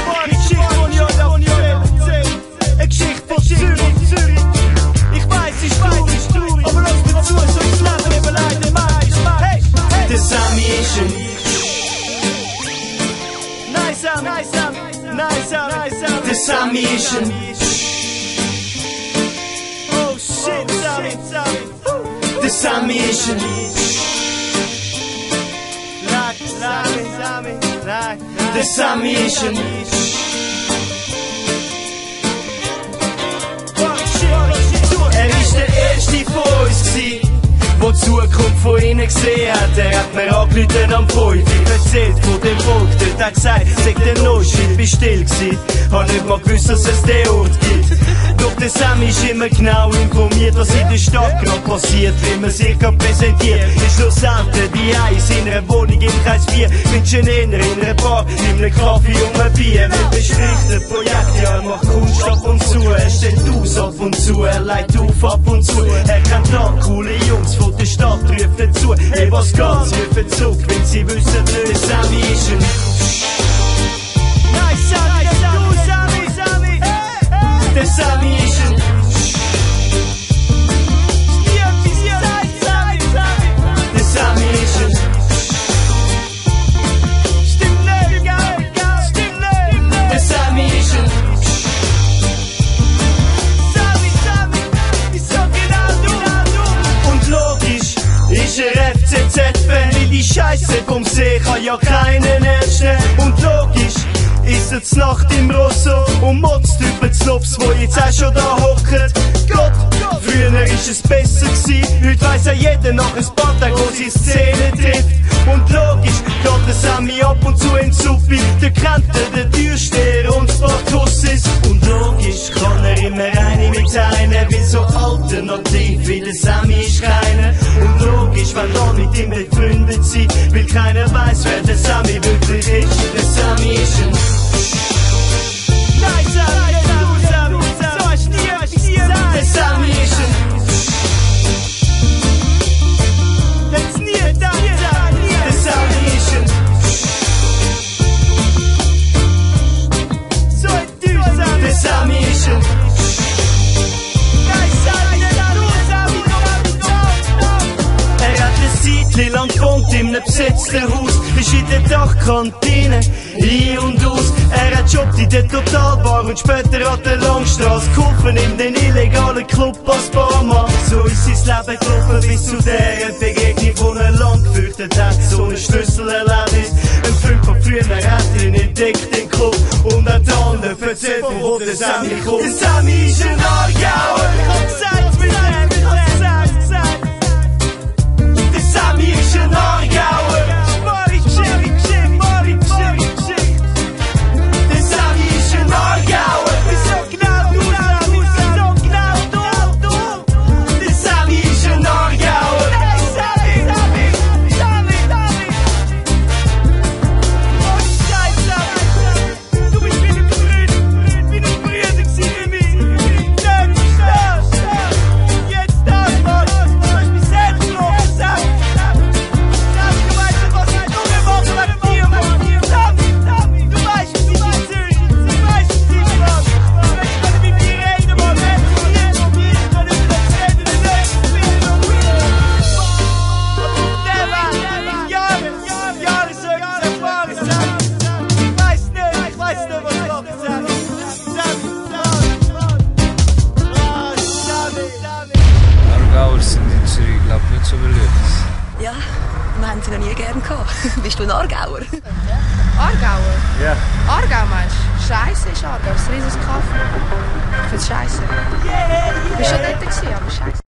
Eine Geschichte von erzählt. Eine Geschichte von Züri. Ich weiss, sie ist traurig, aber lass mir zu, so ins Leben eben leider meist. Hey, hey! Der Sämi ist ein... Nice, der Sämi ist ein... Oh shit, Sämi. Der Sämi ist ein... Der Sämi ist ein... Er ist der erste von uns gsi, der die Zukunft von ihnen gesehen hat. Er hat mir angerufen am 5, erzählt von dem Volk. Dort hat gesagt, sag der Notschild, bin still gsi. Hab nicht mal gewusst, dass es den Ort gibt. Doch der Sämi ist immer genau informiert, was in der Stadt gerade passiert. Wie man sich gerade präsentiert, ist nur selten die Eis in einer Wohnung im Kreis 4. Wünschen eher in einer Bar, in einem Kaffee und ein Bier. Er bespricht ein Projekt, ja, er macht Kunst ab und zu. Er stellt aus ab und zu, er leitet auf ab und zu. Er kennt da coole Jungs von der Stadt, rufen zu. Hey, was geht's, rufen zurück, wenn sie wissen, der Sämi ist ein... Nice, Sämi, der Sämi ist ein... Der Sämi ist ein... Stimmt nicht, der Sämi ist ein... Sämi, so genau du. Und logisch ist er FCZ-Fan, weil die Scheiße vom See kann ja keinen ernst nehmen. Und logisch ist er zur Nacht im Rosso und motzt über die Snobs, wo jetzt auch schon da hocken. Gott, früher ist es besser gsi, heute weiss ja jeder nach ein paar Tagen, wo sie Szene trifft. Und logisch geht der Sämi ab und zu in die Suppe, der kennt den Türsteher und ein paar Tussis. Und logisch kann er immer eine mit einer, weil so alternativ wie der Sämi ist keiner. Und logisch, wenn da mit ihm befreundet sind, weil keiner weiss, wer der Sämi wirklich ist. Der Sämi ist ein... Nice, Sämi, so hast du nie etwas gesagt. Der Sämi ist ein... Hätt's nie gedacht, der Sämi ist ein... So ein Typ, Sämi. Der Sämi ist ein... Er hat eine Zeit lang gewohnt in einem besetzten Haus, ist in der Dachkantine ein- und aus. Er hat jobbt in der Totalbar und später an der Langstrasse geholfen in den illegalen Club als Barmann. So ist sein Leben gelaufen bis zu der Begegnung, die er lang gefürchtet hat. So ein Schlüsselerlebnis. Ein Freund von früher hat ihn entdeckt, den Club, und hat dann erzählt, von wo der Sämi kommt. Der Sämi ist ein Aargauer. Ich hab gesagt, mit dem, der Sämi ist ein Aargauer. Der Sämi ist ein Aargauer. Wieso genau du, wieso genau du? Der Sämi ist ein Aargauer. Hey, Sämi. Oh, Scheiße. Du bist wie ein Brüder gewesen für mich. Jetzt das, Mann. Du hast mich selbst gelogen, Sämi. Du weißt nicht, was ich gemacht habe mit dir, Mann. Sämi, du weißt, wie ich in Zürich bin. Du weißt, wie ich bin. Ich kann mit dir reden, Mann. Ich kann nicht reden, der nächste Jahre so etwas erfahren, Sämi. Ich weiß nicht, was kommt, Sämi. Aargauer sind in Zürich, glaube ich, nicht so beliebt. Ja, wir haben sie noch nie gern gehabt. Bist du ein Aargauer? Aargauer? Ja. Aargau meinst du? Scheisse ist Aargau, das ist ein riesiges Kaffee. Ich find's scheisse. Bist schon dort gewesen, aber scheisse.